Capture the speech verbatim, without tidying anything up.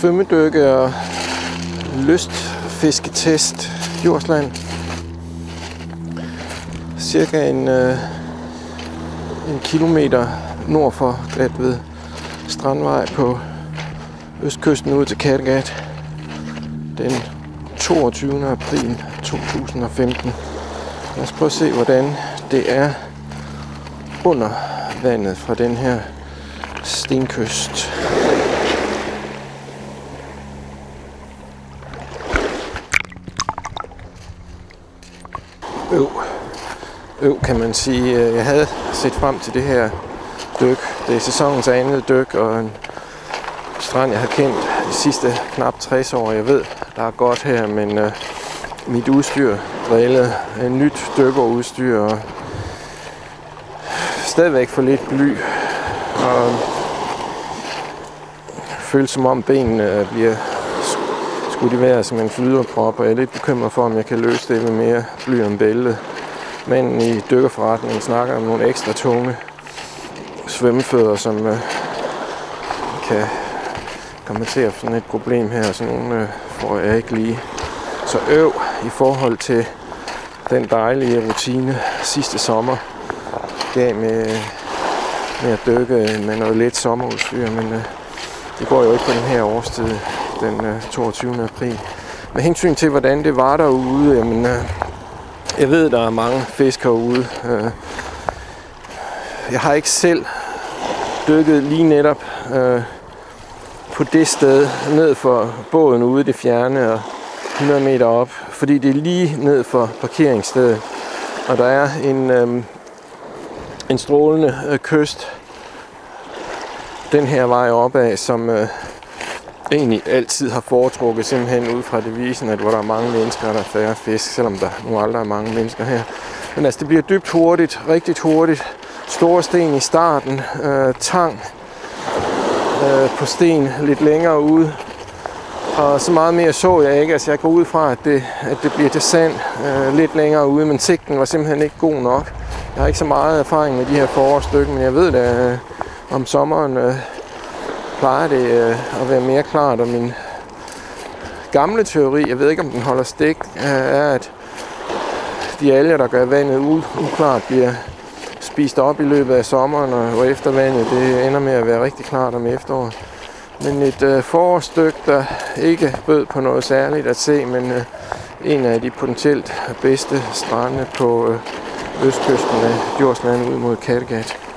svømmedykke og lystfisketest Djursland. Cirka en, øh, en kilometer nord for Glatved Strandvej på østkysten ud til Kattegat den toogtyvende april to tusind og femten. Lad os prøve at se, hvordan det er under vandet fra den her stenkyst. Øv. Øv, kan man sige. Jeg havde set frem til det her dyk. Det er sæsonens andet dyk, og en strand, jeg har kendt de sidste knap tres år. Jeg ved, der er godt her, men uh, mit udstyr drillet. En nyt dykkerudstyr, og stadigvæk for lidt bly. Og føles som om benene bliver skudt i vejret som en flyderprop, og jeg er lidt bekymret for, om jeg kan løse det med mere bly om bæltet. Men i dykkerforretningen snakker om nogle ekstra tunge svømmefødder, som øh, kan komme til at få sådan et problem her, så nogle øh, får jeg ikke lige. Så øv i forhold til den dejlige rutine sidste sommer gav med, med at dykke med noget let sommerudstyr, men øh, det går jo ikke på den her årstid, den øh, toogtyvende april. Med hensyn til, hvordan det var derude, jamen, øh, jeg ved, der er mange fiskere ude. Øh, jeg har ikke selv dykket lige netop øh, på det sted ned for båden ude i det fjerne og hundrede meter op, fordi det er lige ned for parkeringsstedet, og der er en, øh, en strålende øh, kyst den her vej opad, som øh, egentlig altid har foretrukket simpelthen ud fra devisen, at hvor der er mange mennesker, der er færre fisk, selvom der nu aldrig er mange mennesker her. Men altså, det bliver dybt hurtigt, rigtig hurtigt. Store sten i starten, øh, tang øh, på sten lidt længere ude. Og så meget mere så jeg ikke. Altså, jeg går ud fra, at det, at det bliver til sand øh, lidt længere ude, men sigten var simpelthen ikke god nok. Jeg har ikke så meget erfaring med de her forårsstykker, men jeg ved da, øh, om sommeren øh, plejer det øh, at være mere klart. Og min gamle teori, jeg ved ikke, om den holder stik, øh, er, at de alger, der gør vandet uklart, bliver spist op i løbet af sommeren, og efter vandet det ender med at være rigtig klart om efteråret. Men et øh, forårsstykke, der ikke bød på noget særligt at se, men øh, en af de potentielt bedste strande på øh, østkysten af Djursland ud mod Kattegat.